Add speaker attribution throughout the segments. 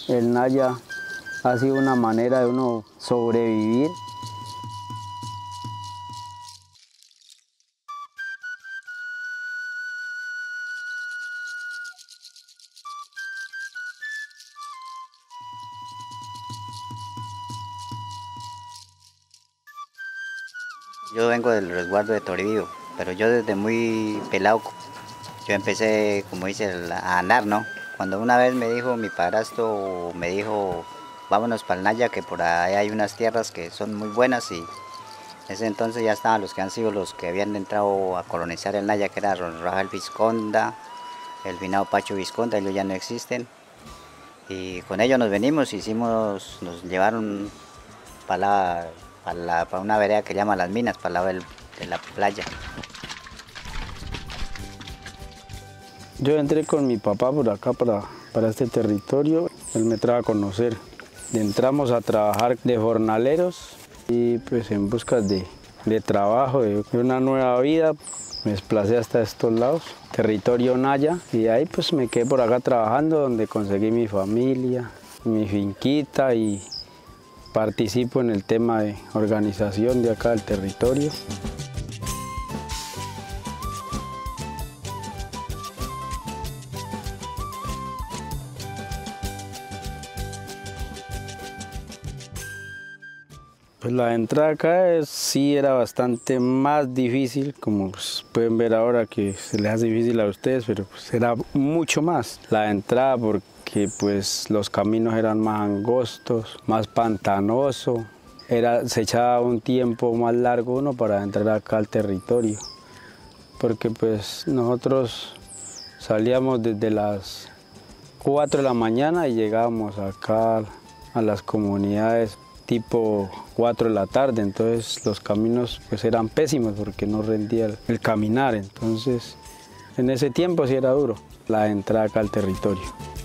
Speaker 1: el Naya ha sido una manera de uno sobrevivir.
Speaker 2: Yo vengo del resguardo de Toribío, pero yo desde muy pelado, yo empecé, como dice, a andar, ¿no? Cuando una vez me dijo mi padrastro, me dijo, vámonos para el Naya, que por ahí hay unas tierras que son muy buenas, y en ese entonces ya estaban los que han sido los que habían entrado a colonizar el Naya, que era Rafael Vizconda, el finado Pacho Vizconda, ellos ya no existen. Y con ellos nos venimos, nos llevaron para una vereda que llama Las Minas, para el lado de la playa.
Speaker 1: Yo entré con mi papá por acá para este territorio, él me trajo a conocer. Entramos a trabajar de jornaleros y pues en busca de trabajo, de una nueva vida, me desplacé hasta estos lados, territorio Naya, y ahí pues me quedé por acá trabajando donde conseguí mi familia, mi finquita y participo en el tema de organización de acá del territorio. Pues la entrada acá sí era bastante más difícil, como pues pueden ver ahora que se les hace difícil a ustedes, pero pues era mucho más la entrada porque pues los caminos eran más angostos, más pantanoso, se echaba un tiempo más largo uno para entrar acá al territorio, porque pues nosotros salíamos desde las 4 de la mañana y llegábamos acá a las comunidades tipo 4 de la tarde, entonces los caminos pues eran pésimos porque no rendía el caminar, entonces en ese tiempo sí era duro la entrada acá al territorio.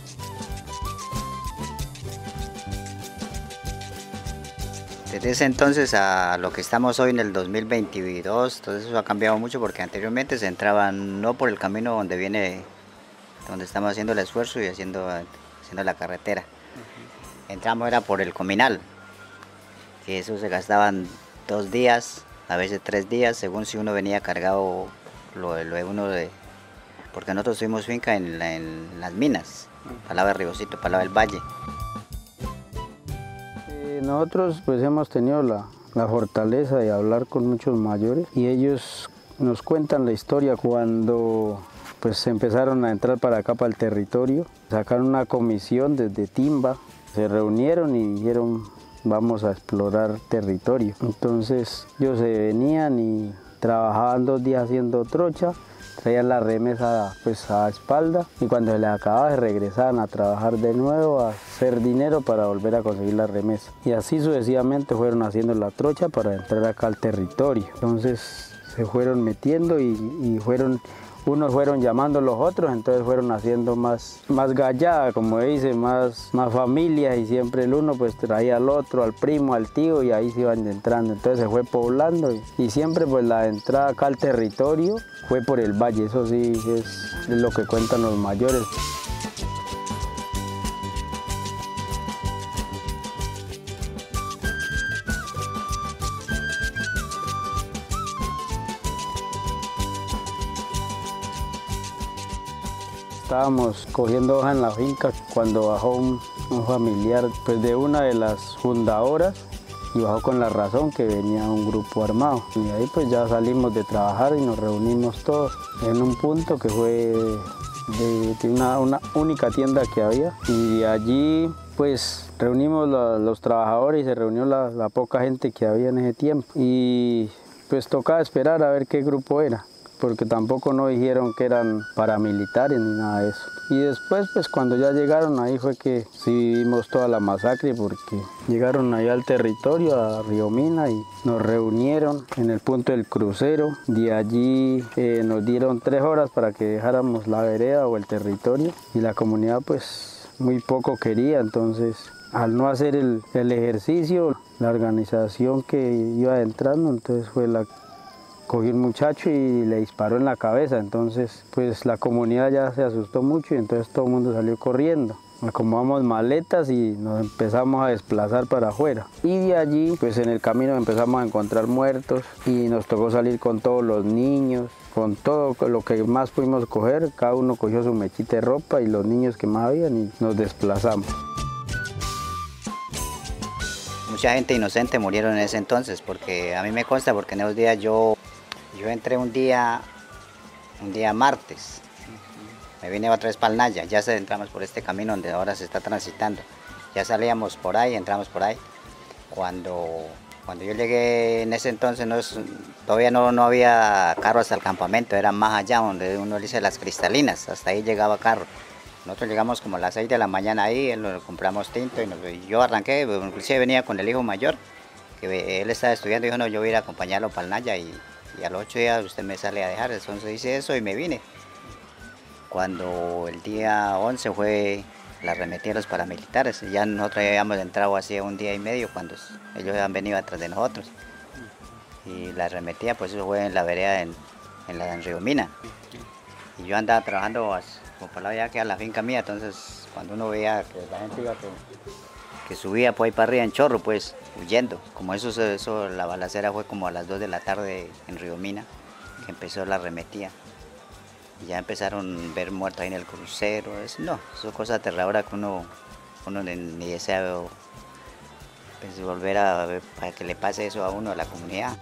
Speaker 2: Desde ese entonces a lo que estamos hoy en el 2022, todo eso ha cambiado mucho porque anteriormente se entraba no por el camino donde estamos haciendo el esfuerzo y haciendo la carretera. Entramos era por el Cominal, que eso se gastaban 2 días, a veces 3 días, según si uno venía cargado porque nosotros tuvimos finca en Las Minas, para el lado de Ribocito, para el lado del valle.
Speaker 1: Nosotros pues hemos tenido la fortaleza de hablar con muchos mayores y ellos nos cuentan la historia cuando pues empezaron a entrar para acá, para el territorio, sacaron una comisión desde Timba, se reunieron y dijeron vamos a explorar territorio. Entonces ellos se venían y trabajaban 2 días haciendo trocha, traían la remesa pues a espalda y cuando se les acababa se regresaban a trabajar de nuevo, a hacer dinero para volver a conseguir la remesa. Y así sucesivamente fueron haciendo la trocha para entrar acá al territorio. Entonces se fueron metiendo y unos fueron llamando a los otros, entonces fueron haciendo más gallada, como dice, más familias, y siempre el uno pues traía al otro, al primo, al tío, y ahí se iban entrando. Entonces se fue poblando y siempre pues la entrada acá al territorio fue por el valle, eso sí es lo que cuentan los mayores. Estábamos cogiendo hoja en la finca cuando bajó un familiar pues de una de las fundadoras y bajó con la razón que venía un grupo armado. Y ahí pues ya salimos de trabajar y nos reunimos todos en un punto que fue de una única tienda que había. Y allí pues reunimos los trabajadores y se reunió la poca gente que había en ese tiempo. Y pues tocaba esperar a ver qué grupo era, porque tampoco nos dijeron que eran paramilitares ni nada de eso. Y después, pues cuando ya llegaron, ahí fue que sí vimos toda la masacre, porque llegaron allá al territorio, a Río Mina, y nos reunieron en el punto del crucero. De allí nos dieron 3 horas para que dejáramos la vereda o el territorio, y la comunidad pues muy poco quería, entonces al no hacer el ejercicio, la organización que iba entrando, entonces cogió un muchacho y le disparó en la cabeza, entonces pues la comunidad ya se asustó mucho y entonces todo el mundo salió corriendo. acomodamos maletas y nos empezamos a desplazar para afuera. Y de allí, pues en el camino empezamos a encontrar muertos y nos tocó salir con todos los niños, con todo lo que más pudimos coger. Cada uno cogió su mechita de ropa y los niños que más habían y nos desplazamos.
Speaker 2: Mucha gente inocente murieron en ese entonces, porque a mí me consta, porque en esos días yo entré un día martes, me vine otra vez para el Naya, ya entramos por este camino donde ahora se está transitando, ya salíamos por ahí, entramos por ahí. Cuando yo llegué en ese entonces todavía no había carro hasta el campamento, era más allá donde uno dice las cristalinas, hasta ahí llegaba carro. Nosotros llegamos como a las 6 de la mañana ahí, compramos tinto y yo arranqué, inclusive venía con el hijo mayor, que él estaba estudiando y dijo, no, yo voy a ir a acompañarlo para el Naya y a los 8 días usted me sale a dejar. Entonces hice eso y me vine. Cuando el día 11 fue la arremetida de los paramilitares, ya nosotros habíamos entrado hacía un día y medio cuando ellos han venido atrás de nosotros. Y la arremetida pues eso fue en la vereda en Río Mina. Y yo andaba trabajando como para allá que a la finca mía, entonces cuando uno veía que la gente iba que subía por ahí para arriba en chorro, pues huyendo. Como eso, la balacera fue como a las 2 de la tarde en Río Mina, que empezó la arremetida. Y ya empezaron a ver muertos ahí en el crucero. No, eso es cosa aterradora que uno ni desea pues, volver a ver para que le pase eso a uno, a la comunidad.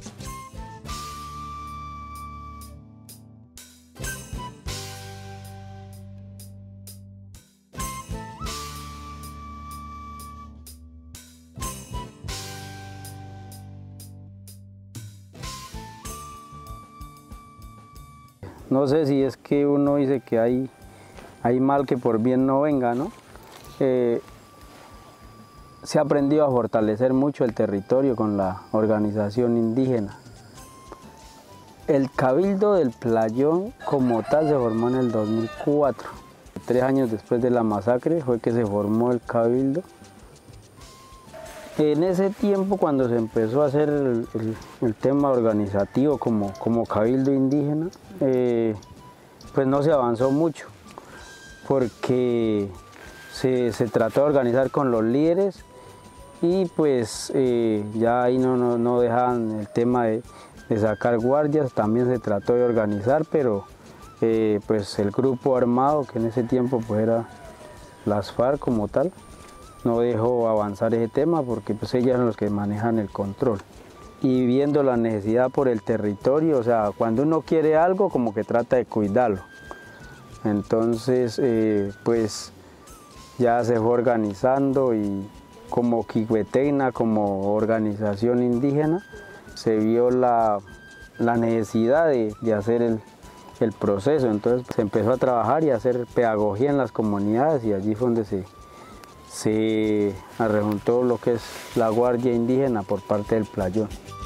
Speaker 1: No sé si es que uno dice que hay mal que por bien no venga, ¿no? Se ha aprendido a fortalecer mucho el territorio con la organización indígena. El Cabildo del Playón como tal se formó en el 2004. 3 años después de la masacre fue que se formó el Cabildo. En ese tiempo, cuando se empezó a hacer el tema organizativo como Cabildo indígena, pues no se avanzó mucho, porque se trató de organizar con los líderes y pues ya ahí no dejaban el tema de sacar guardias. También se trató de organizar, pero pues el grupo armado, que en ese tiempo pues era las FARC como tal, no dejó avanzar ese tema porque pues ellas son los que manejan el control. Y viendo la necesidad por el territorio, o sea, cuando uno quiere algo como que trata de cuidarlo. Entonces pues ya se fue organizando y como Quihuetenna, como organización indígena, se vio la necesidad de hacer el proceso. Entonces se empezó a trabajar y a hacer pedagogía en las comunidades y allí fue donde se arrejuntó lo que es la Guardia Indígena por parte del Playón.